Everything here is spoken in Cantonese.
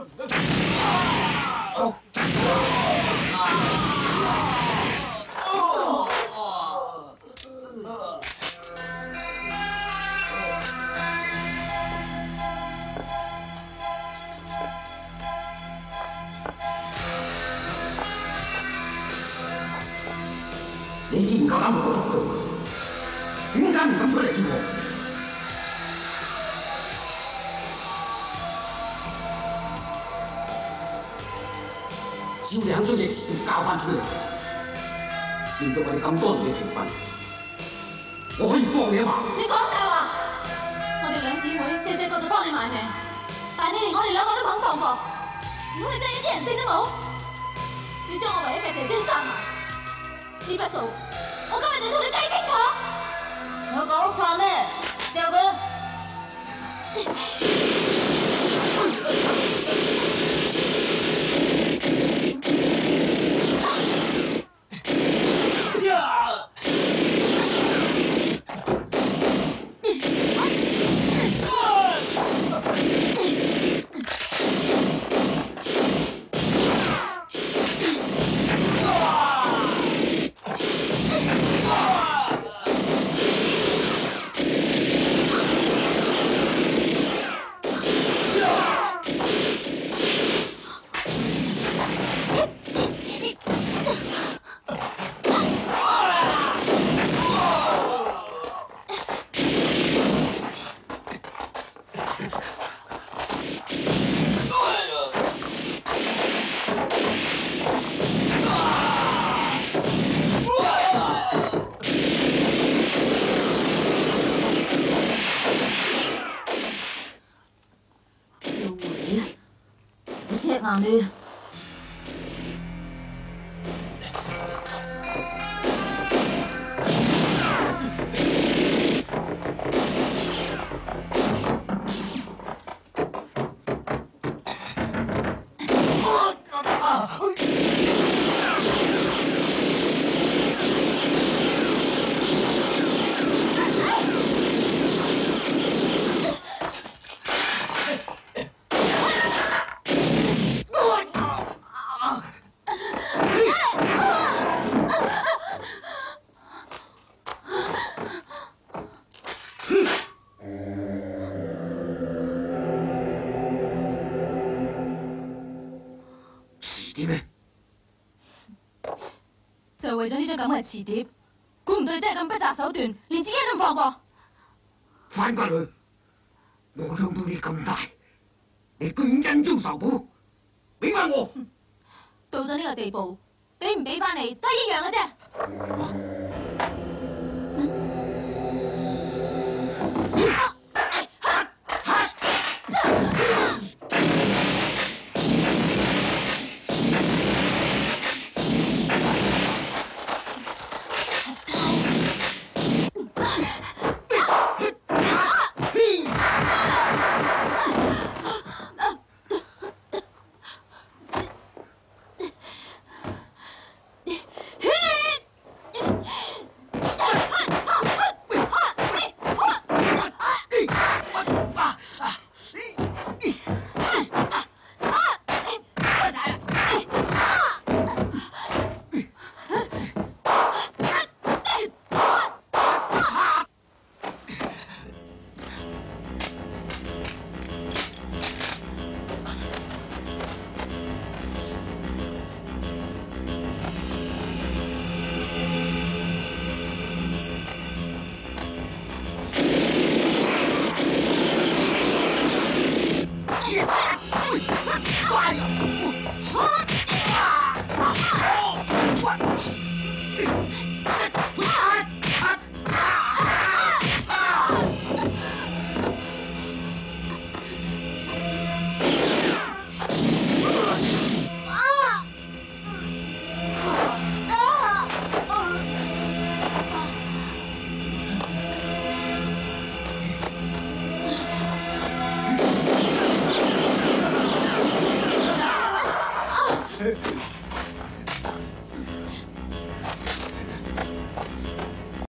你既然夠膽同我作對，點解唔敢出嚟見我？只要你肯將逆時交翻出嚟，連續我哋咁多年嘅情分，我可以放你一馬。 你講大話！我哋兩姊妹細個就幫你賣命，但係你連我哋兩個都肯放過。如果你真係一啲人性都冇，你將我唯一嘅姐姐殺埋，呢筆數我今日就同你計清楚。我講錯咩？就佢。硬你。就係為咗呢張咁嘅磁碟，估唔到你真係咁不擇手段，連自己都唔放過。 翻返去，我養到你咁大，你居然恩將仇報，俾翻我。 到咗呢個地步，俾唔俾翻你都係一樣嘅啫。